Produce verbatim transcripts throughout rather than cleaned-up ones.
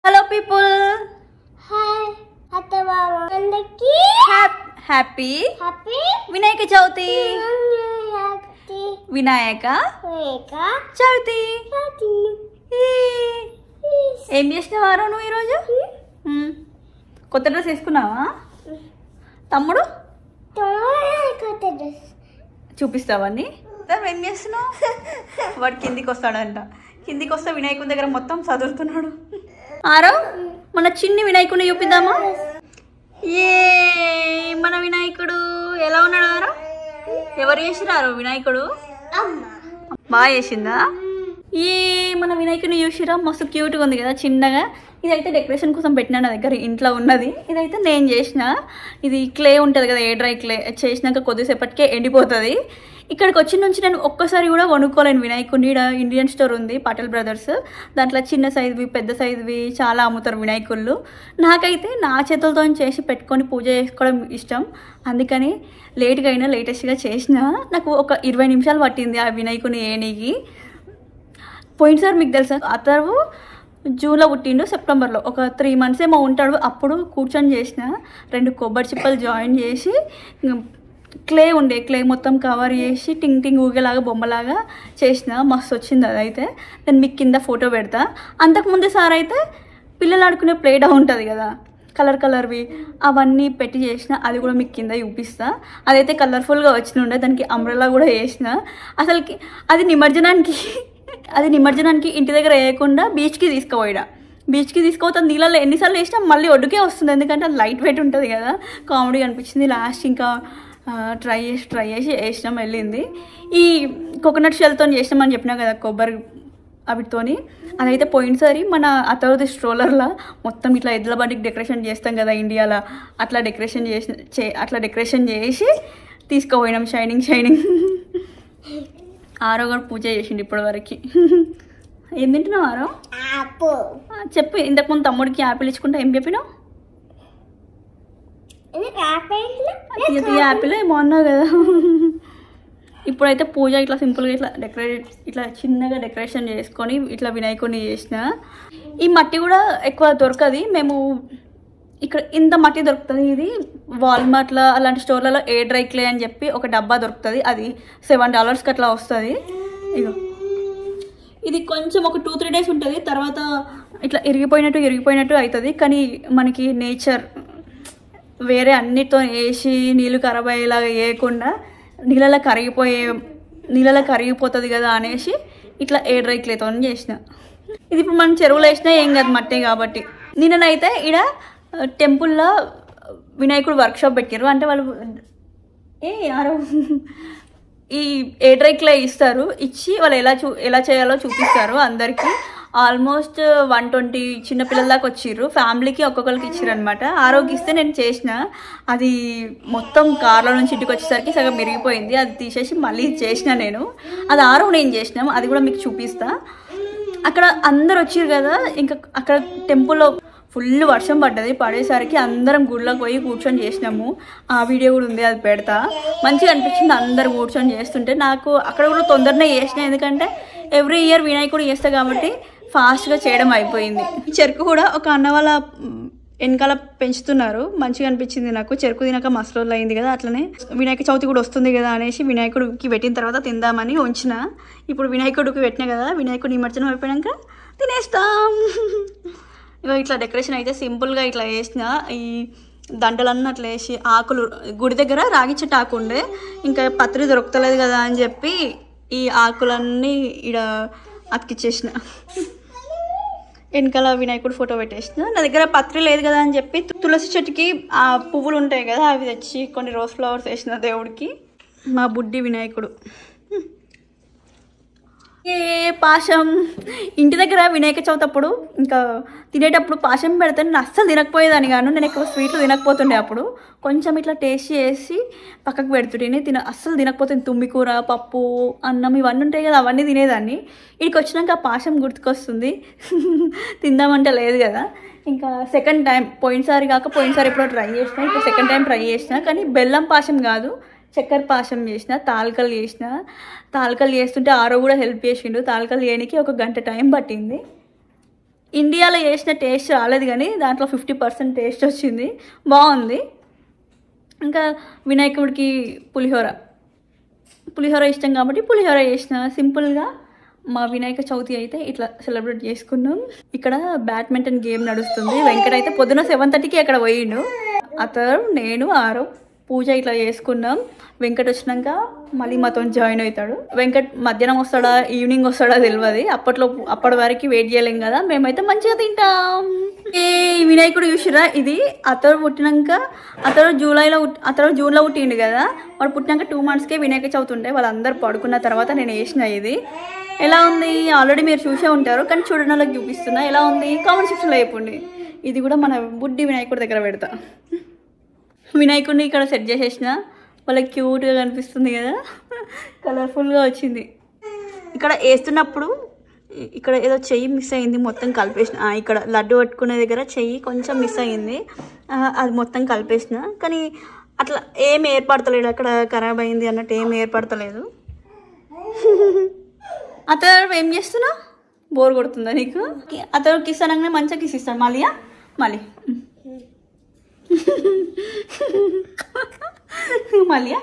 Hello people, hi అత్త బావ అందరికీ happy happy Vinayaka Chavithi. Happy Vinayaka Vinayaka Chavithi. Chavithi. ఏం చేసినావారో నువ్వు ఈరోజు? కొత్త డ్రెస్ వేసుకున్నావా? తమ్ముడు కొత్త డ్రెస్ చూపిస్తావని ఏం చేస్తున్నావు? వాడు కిందికి వస్తాడంట. కిందికి వస్తే వినాయకుడి దగ్గర మొత్తం చదువుతున్నాడు. ఆరో మన చిన్ని వినాయకుడిని చూపిద్దామా? ఏ మన వినాయకుడు ఎలా ఉన్నాడు ఆరో? ఎవరు చేసిరారు వినాయకుడు? బాగా చేసిందా? ఏ మన వినాయకుడిని చూసిరా, మస్తు క్యూట్గా ఉంది కదా చిన్నగా. ఇదైతే డెకరేషన్ కోసం పెట్టినా నా దగ్గర ఇంట్లో ఉన్నది. ఇదైతే నేను చేసిన. ఇది క్లే ఉంటుంది కదా, ఏ డ్రై క్లే చేసినాక కొద్దిసేపటికే ఎండిపోతుంది. ఇక్కడికి వచ్చిన నుంచి నేను ఒక్కసారి కూడా కొనుక్కోలేను వినాయకుడిని. ఇక్కడ ఇండియన్ స్టోర్ ఉంది పటేల్ బ్రదర్స్, దాంట్లో చిన్న సైజువి పెద్ద సైజువి చాలా అమ్ముతారు వినాయకుళ్ళు. నాకైతే నా చేతులతో చేసి పెట్టుకొని పూజ చేసుకోవడం ఇష్టం. అందుకని లేట్గా అయినా లేటెస్ట్గా చేసిన. నాకు ఒక ఇరవై నిమిషాలు పట్టింది ఆ వినాయకుడిని ఏనికి. పోయినసారి మీకు తెలుసా, అతను జూన్లో పుట్టిండు, సెప్టెంబర్లో ఒక త్రీ మంత్స్ ఏమో ఉంటాడు. అప్పుడు కూర్చొని చేసిన. రెండు కొబ్బరి చిప్పలు జాయిన్ చేసి క్లే ఉండే క్లే మొత్తం కవర్ చేసి టింగ్ టింగ్ ఊగేలాగా బొమ్మలాగా చేసిన. మస్తు వచ్చింది అదైతే. నేను మీకు కింద ఫోటో పెడతా. అంతకుముందు సార్ అయితే పిల్లలు ఆడుకునే ప్లే డౌన్ ఉంటుంది కదా, కలర్ కలర్వి, అవన్నీ పెట్టి చేసిన. అది కూడా మీకు కింద చూపిస్తా. అదైతే కలర్ఫుల్గా వచ్చిన ఉండే. దానికి అంబ్రెల్లా కూడా వేసిన. అసలుకి అది నిమజ్జనానికి అది నిమజ్జనానికి ఇంటి దగ్గర వేయకుండా బీచ్కి తీసుకుపోయిడా. బీచ్కి తీసుకుపోతే నీళ్ళలో ఎన్నిసార్లు వేసినా మళ్ళీ ఒడ్డుకే వస్తుంది, ఎందుకంటే అది లైట్ వెయిట్ ఉంటుంది కదా. కామెడీ అనిపించింది. లాస్ట్ ఇంకా ట్రై చేసి ట్రై చేసి వేసినాం, వెళ్ళింది. ఈ కోకోనట్ షెల్తో చేసినామని చెప్పినా కదా, కొబ్బరి అవిటితోని. అదైతే పోయినసారి మన అతవది స్ట్రోలర్లో మొత్తం ఇట్లా ఎద్దుల బండికి డెకరేషన్ చేస్తాం కదా ఇండియాలో, అట్లా డెకరేషన్ చేసి చే అట్లా డెకరేషన్ చేసి తీసుకుపోయినాం. షైనింగ్ షైనింగ్ ఆరో కూడా పూజ చేసిండు ఇప్పటి వరకు. ఏం తింటున్నావు ఆరో? చెప్పు. ఇంతకుముందు తమ్ముడికి యాపిల్ ఇచ్చుకుంటా ఏం చెప్పినావు? యాపిల్ ఏమో అన్నావు కదా. ఇప్పుడైతే పూజ ఇట్లా సింపుల్గా ఇట్లా డెకరేట్ ఇట్లా చిన్నగా డెకరేషన్ చేసుకొని ఇట్లా వినాయకుడిని చేసిన. ఈ మట్టి కూడా ఎక్కువ దొరకది. మేము ఇక్కడ ఇంత మట్టి దొరుకుతుంది. ఇది వాల్మార్ట్లో అలాంటి స్టోర్లలో ఏ డ్రై క్లే అని చెప్పి ఒక డబ్బా దొరుకుతుంది. అది సెవెన్ డాలర్స్కి అట్లా వస్తుంది. ఇగో ఇది కొంచెం ఒక టూ త్రీ డేస్ ఉంటుంది, తర్వాత ఇట్లా ఇరిగిపోయినట్టు ఇరిగిపోయినట్టు అవుతుంది. కానీ మనకి నేచర్ వేరే అన్నిటితో వేసి నీళ్ళు ఖరాబ్ అయ్యేలాగా వేయకుండా నీళ్ళలో కరిగిపోయే నీళ్ళలో కరిగిపోతుంది కదా అనేసి ఇట్లా ఏ డ్రై క్లేతో చేసిన. ఇది ఇప్పుడు మనం చెరువులో వేసినా ఏం కాదు, మట్టే కాబట్టి. నిన్ననైతే ఇక్కడ టెంపుల్లో వినాయకుడు వర్క్షాప్ పెట్టారు. అంటే వాళ్ళు ఏ యారో ఈ ఏ డ్రై క్లే ఇస్తారు, ఇచ్చి వాళ్ళు ఎలా చూ ఎలా చేయాలో చూపిస్తారు అందరికీ. ఆల్మోస్ట్ వన్ ట్వంటీ చిన్నపిల్లల దాకా వచ్చిర్రు. ఫ్యామిలీకి ఒక్కొక్కరికి ఇచ్చారు అనమాట. ఆరోగ్యిస్తే నేను చేసిన. అది మొత్తం కార్లో నుంచి ఇంటికి వచ్చేసరికి సగం మెరిగిపోయింది. అది తీసేసి మళ్ళీ చేసిన నేను. అది ఆరో నేను చేసినాం, అది కూడా మీకు చూపిస్తా. అక్కడ అందరు వచ్చిర్రు కదా, ఇంకా అక్కడ టెంపుల్లో ఫుల్ వర్షం పడ్డది. పడేసరికి అందరం గుడిలోకి పోయి కూర్చొని చేసినాము. ఆ వీడియో కూడా ఉంది, అది పెడతా. మంచిగా అనిపించింది అందరు కూర్చొని చేస్తుంటే. నాకు అక్కడ కూడా తొందరనే చేసిన, ఎందుకంటే ఎవ్రీ ఇయర్ వినాయకుడు చేస్తా కాబట్టి ఫాస్ట్గా చేయడం అయిపోయింది. చెరుకు కూడా ఒక అన్న వాళ్ళ వెనకాల పెంచుతున్నారు. మంచిగా అనిపించింది నాకు. చెరుకు తినక మస్తు రోజులు అయింది కదా, అట్లనే వినాయక చవితి కూడా వస్తుంది కదా అనేసి వినాయకుడికి పెట్టిన తర్వాత తిందామని ఉంచిన. ఇప్పుడు వినాయకుడికి పెట్టినా కదా, వినాయకుడి నిమజ్జనం అయిపోయాక తినేస్తాం. ఇక ఇట్లా డెకరేషన్ అయితే సింపుల్గా ఇట్లా వేసిన. ఈ దండలన్నీ అట్లా వేసి ఆకులు, గుడి దగ్గర రాగి చెట్టు ఆకు ఉండే, ఇంకా పత్రి దొరుకుతలేదు కదా అని చెప్పి ఈ ఆకులన్నీ ఇక్కడ అతికిచ్చేసిన. వెనకాల వినాయకుడు ఫోటో పెట్టేసిన. నా దగ్గర పత్రి లేదు కదా అని చెప్పి తులసి చెట్టుకి ఆ పువ్వులు ఉంటాయి కదా, అవి తెచ్చి కొన్ని రోజ్ ఫ్లవర్స్ వేసిన దేవుడికి. మా బుడ్డి వినాయకుడు. ఏ పాశం ఇంటి దగ్గర వినాయక చవితి అప్పుడు ఇంకా తినేటప్పుడు పాశం పెడితే నేను అస్సలు తినకపోయేదాన్ని కాను. నేను ఎక్కువ స్వీట్లు తినకపోతుండే. అప్పుడు కొంచెం ఇట్లా టేస్ట్ చేసి పక్కకు పెడుతుంటే తిన అస్సలు తినకపోతుంది. తుమ్మికూర, పప్పు, అన్నం ఇవన్నీ ఉంటాయి కదా, అవన్నీ తినేదాన్ని. ఇక్కడికి వచ్చినాక ఆ పాశం గుర్తుకొస్తుంది. తిందామంటే లేదు కదా. ఇంకా సెకండ్ టైం, పోయినసారి కాక పోయినసారి ఎప్పుడో ట్రై చేసిన, ఇప్పుడు సెకండ్ టైం ట్రై చేసిన. కానీ బెల్లం పాశం కాదు, చక్కెర పాశం చేసిన, తాలికలు చేసిన. తాలికలు చేస్తుంటే ఆరో కూడా హెల్ప్ చేసిండు. తాలికలు చేయడానికి ఒక గంట టైం పట్టింది. ఇండియాలో చేసిన టేస్ట్ రాలేదు కానీ దాంట్లో ఫిఫ్టీ పర్సెంట్ టేస్ట్ వచ్చింది, బాగుంది. ఇంకా వినాయకుడికి పులిహోర పులిహోర ఇష్టం కాబట్టి పులిహోర చేసిన. సింపుల్గా మా వినాయక చవితి అయితే ఇట్లా సెలబ్రేట్ చేసుకున్నాం. ఇక్కడ బ్యాడ్మింటన్ గేమ్ నడుస్తుంది. వెంకట అయితే పొద్దున సెవెన్ థర్టీకి అక్కడ పోయిండు. అతను నేను ఆరో పూజ ఇట్లా చేసుకున్నాం. వెంకట్ వచ్చినాక మళ్ళీ మాతో జాయిన్ అవుతాడు. వెంకట్ మధ్యాహ్నం వస్తాడా ఈవినింగ్ వస్తాడా తెలియదు. అప్పట్లో అప్పటి వరకు వెయిట్ చేయలేం కదా, మేమైతే మంచిగా తింటాం. ఏ వినాయకుడు చూసిరా, ఇది అతడు పుట్టినాక అతడు జూలైలో అతడు జూన్లో పుట్టిండు కదా, వాడు పుట్టినాక టూ మంత్స్కే వినాయక చవితి ఉండే. వాళ్ళందరూ పడుకున్న తర్వాత నేను వేసిన. ఇది ఎలా ఉంది ఆల్రెడీ మీరు చూసే ఉంటారు, కానీ చూడడం వాళ్ళకి చూపిస్తున్నా. ఎలా ఉంది కామెంట్ సెక్షన్లో చెప్పండి. ఇది కూడా మన బుడ్డి వినాయకుడి దగ్గర పెడతా. వినాయకుడిని ఇక్కడ సెట్ చేసేసిన, వాళ్ళకి క్యూట్గా కనిపిస్తుంది కదా, కలర్ఫుల్గా వచ్చింది. ఇక్కడ వేస్తున్నప్పుడు ఇక్కడ ఏదో చెయ్యి మిస్ అయింది, మొత్తం కలిపేసిన. ఇక్కడ లడ్డు పట్టుకునే దగ్గర చెయ్యి కొంచెం మిస్ అయింది, అది మొత్తం కలిపేసిన. కానీ అట్లా ఏం ఏర్పడతలేదు, అక్కడ ఖరాబ్ అయింది అన్నట్టు ఏం ఏర్పడతలేదు. అతను ఏం చేస్తున్నా, బోర్ కొడుతుందా నీకు? అతను కిస్ అనగానే మంచిగా కిస్ ఇస్తాడు. మళ్ళీయా మళ్ళీ మళ్ళీయా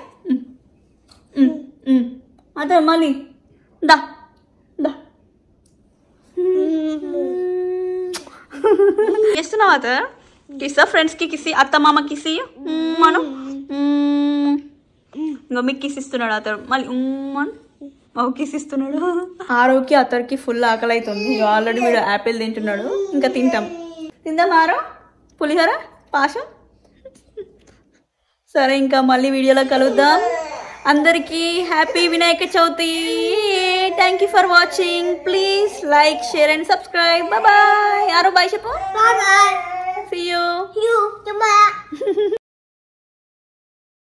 అతను మళ్ళీ దా దా చేస్తున్నావు అతను కిస్సా ఫ్రెండ్స్కి కిసి, అత్త మామ కిసి మనం ఇంకా మీకు కిస్ ఇస్తున్నాడు అతను. మళ్ళీ మనం మాకు కిస్ ఇస్తున్నాడు. ఆరోకి అతనికి ఫుల్ ఆకలి అవుతుంది. ఆల్రెడీ వీడు యాపిల్ తింటున్నాడు, ఇంకా తింటాం. తిందాం ఆరో పులిహోర పాశం. సరే ఇంకా మళ్ళీ వీడియోలో కలుద్దాం. అందరికీ happy Vinayaka Chavithi. Thank you for watching. Please like share and subscribe. Bye bye. ఆరో బాయ్ చెప్పు. Bye bye.